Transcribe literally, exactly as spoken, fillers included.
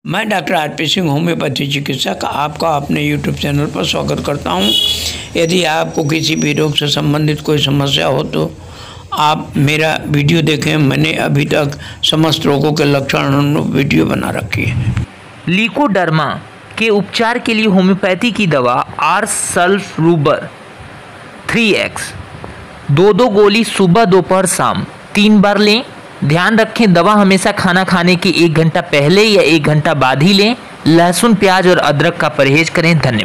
मैं doctor R P Singh homeopathy चिकित्सक आपका अपने यूट्यूब चैनल पर स्वागत करता हूं। यदि आपको किसी भी रोग से संबंधित कोई समस्या हो तो आप मेरा वीडियो देखें। मैंने अभी तक समस्त रोगों के लक्षण वीडियो बना रखी है। लीकोडर्मा के उपचार के लिए होम्योपैथी की दवा आर सल्फरूबर थ्री एक्स दो दो गोली सुबह दोपहर शाम तीन बार लें। ध्यान रखें, दवा हमेशा खाना खाने के एक घंटा पहले या एक घंटा बाद ही लें। लहसुन, प्याज और अदरक का परहेज करें। धन्यवाद।